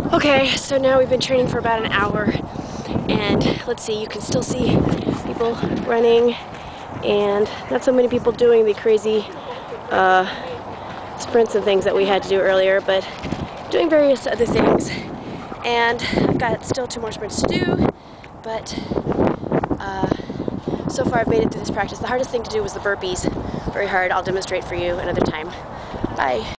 Okay, so now we've been training for about an hour, and let's see, you can still see people running and not so many people doing the crazy sprints and things that we had to do earlier, but doing various other things. And I've got still 2 more sprints to do, but so far I've made it through this practice. The hardest thing to do was the burpees. Very hard. I'll demonstrate for you another time. Bye.